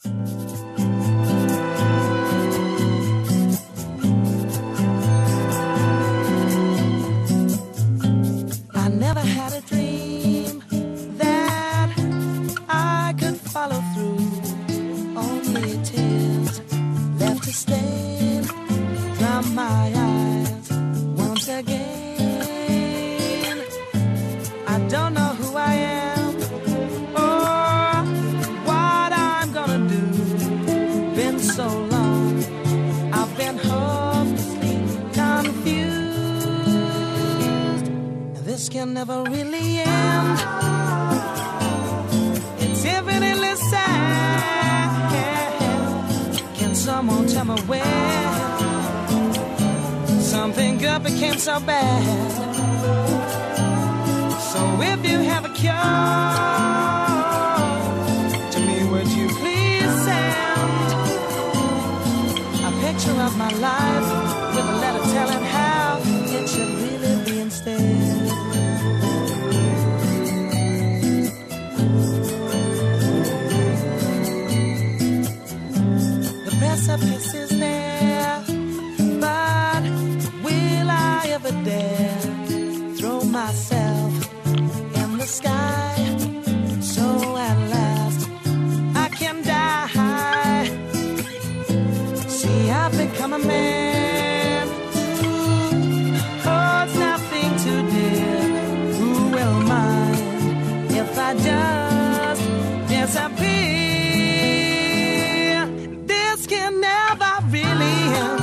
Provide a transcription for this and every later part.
I never had a dream that I could follow through. Only tears left to stain from my eyes once again. I don't know who I am or what I'm gonna do. Been so long, I've been hopelessly confused. This can never really end. It's infinitely sad. Can someone tell me where something good became so bad? So if you have a cure to me, would you please send a picture of my life with a letter telling how it should really be instead? The precipice is there, but will I ever dare throw myself in the sky? So at last I can die. See, I've become a man who holds nothing too dear. Who will mind if I just disappear? This can never really end.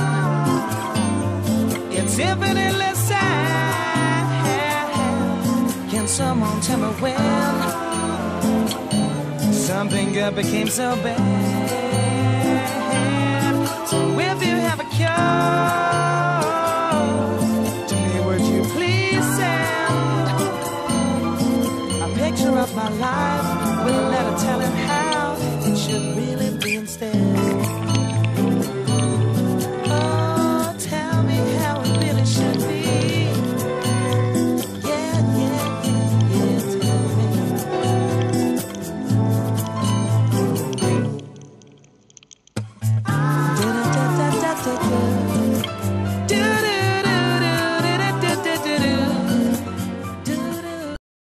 It's infinitely sad. Can someone tell me when something good became so bad? So if you have a cure